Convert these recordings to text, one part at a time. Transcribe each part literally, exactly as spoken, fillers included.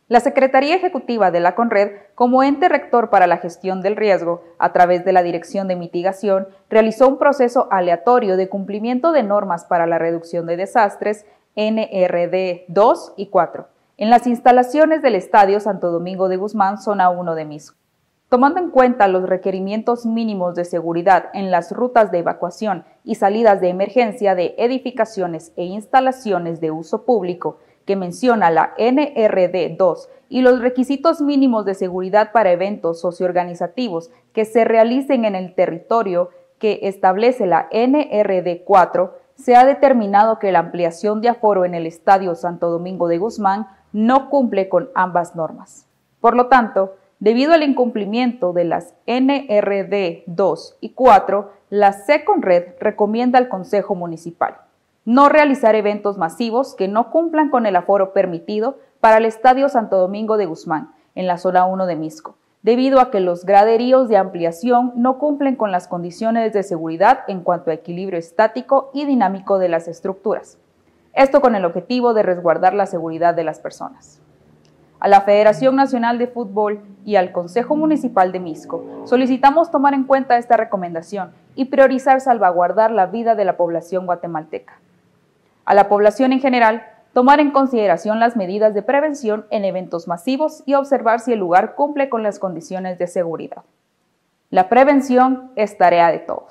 La Secretaría Ejecutiva de la CONRED, como ente rector para la gestión del riesgo, a través de la Dirección de Mitigación, realizó un proceso aleatorio de cumplimiento de normas para la reducción de desastres N R D dos y cuatro en las instalaciones del Estadio Santo Domingo de Guzmán, zona uno de Misco. Tomando en cuenta los requerimientos mínimos de seguridad en las rutas de evacuación y salidas de emergencia de edificaciones e instalaciones de uso público, que menciona la N R D dos, y los requisitos mínimos de seguridad para eventos socioorganizativos que se realicen en el territorio que establece la N R D cuatro, se ha determinado que la ampliación de aforo en el Estadio Santo Domingo de Guzmán no cumple con ambas normas. Por lo tanto, debido al incumplimiento de las N R D dos y cuatro, la CECONRED recomienda al Consejo Municipal no realizar eventos masivos que no cumplan con el aforo permitido para el Estadio Santo Domingo de Guzmán, en la zona uno de Misco, debido a que los graderíos de ampliación no cumplen con las condiciones de seguridad en cuanto a equilibrio estático y dinámico de las estructuras. Esto con el objetivo de resguardar la seguridad de las personas. A la Federación Nacional de Fútbol y al Consejo Municipal de Misco solicitamos tomar en cuenta esta recomendación y priorizar salvaguardar la vida de la población guatemalteca. A la población en general, tomar en consideración las medidas de prevención en eventos masivos y observar si el lugar cumple con las condiciones de seguridad. La prevención es tarea de todos.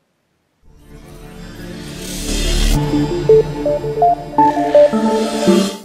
Thank you.